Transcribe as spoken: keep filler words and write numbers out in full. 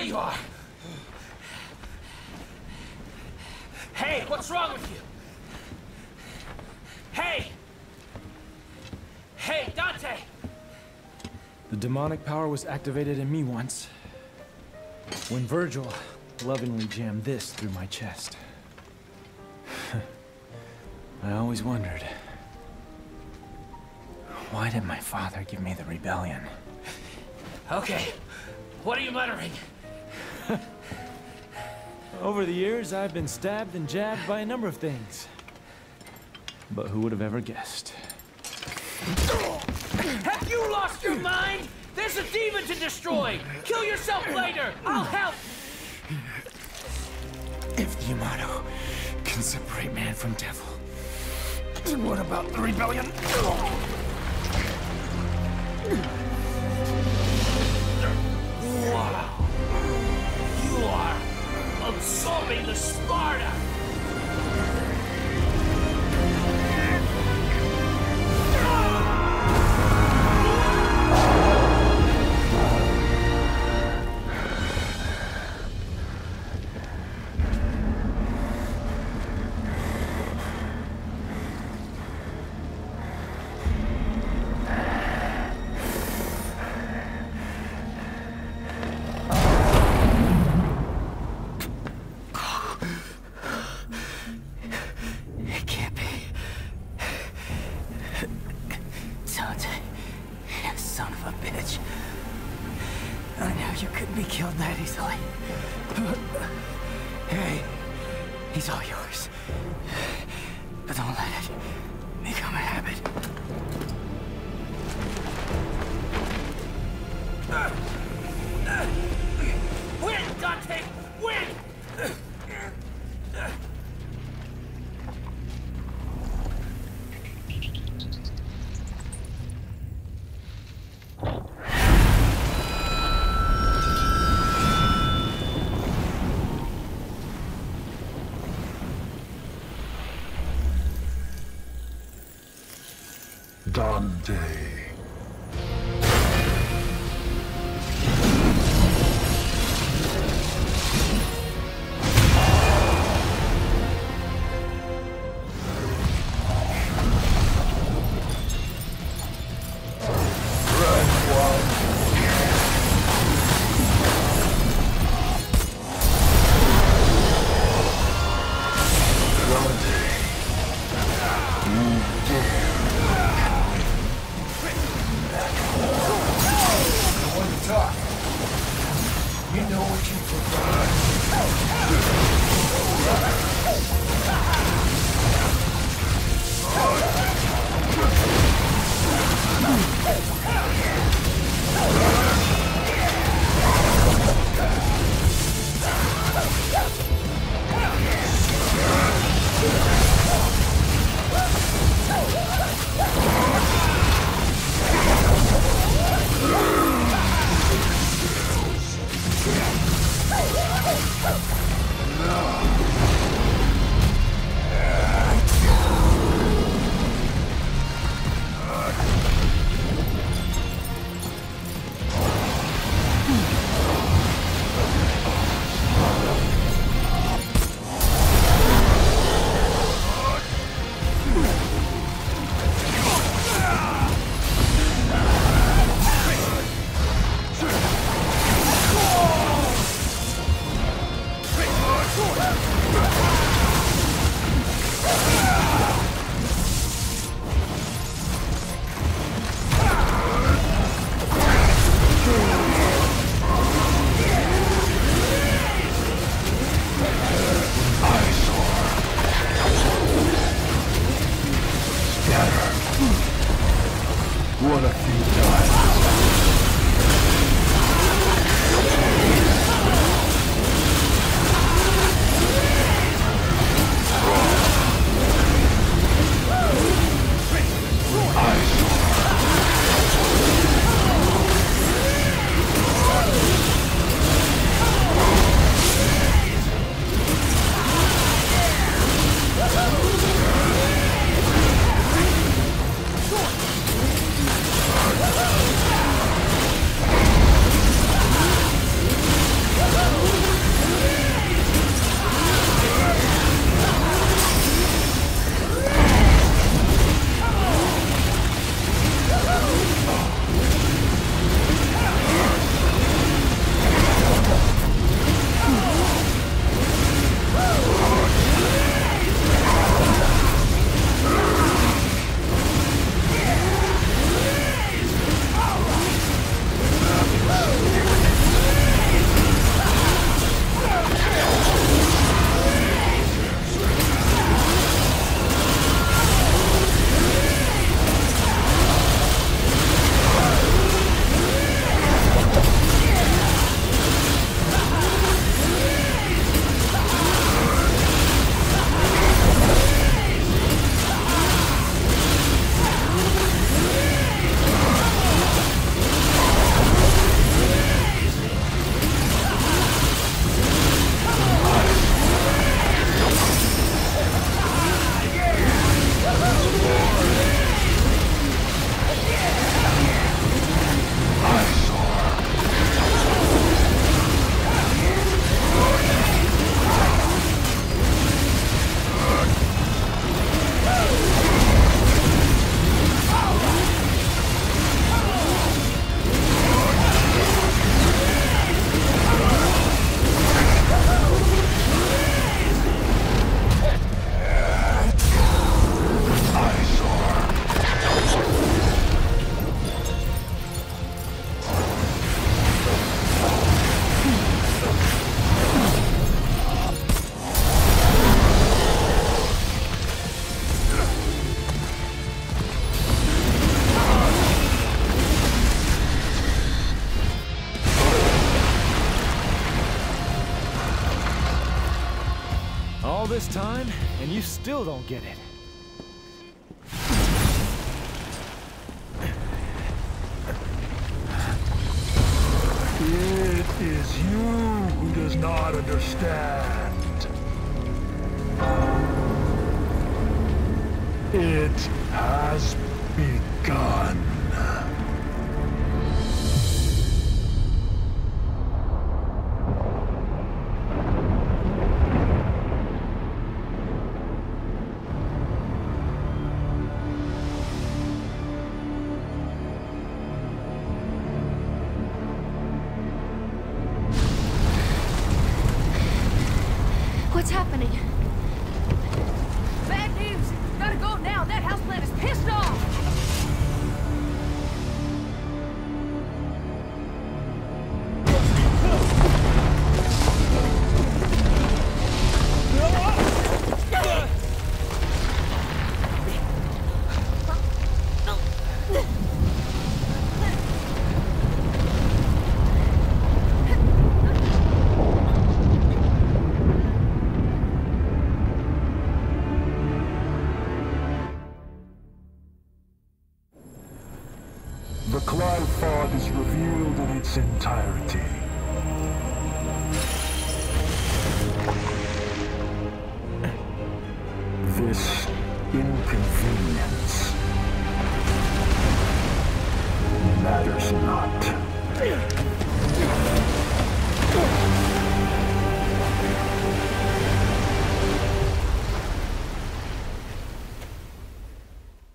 you are! Hey, what's wrong with you? Hey! Hey, Dante! The demonic power was activated in me once, when Virgil lovingly jammed this through my chest. I always wondered, why did my father give me the rebellion? Okay, what are you muttering? Over the years, I've been stabbed and jabbed by a number of things. But who would have ever guessed? Have you lost your mind? There's a demon to destroy! Kill yourself later! I'll help! If the Yamato can separate man from devil, then what about the rebellion? Wow! You are absorbing the Sparta! Dante, you son of a bitch. I knew you couldn't be killed that easily. Hey, he's all yours. But don't let it become a habit. Win, Dante! Win! Dante. What a few times. Let's go. this time, and you still don't get it. It is you who does not understand. It has begun. What's happening? Bad news! Gotta go now! That houseplant is pissed off! The cloud fog is revealed in its entirety. This inconvenience matters not.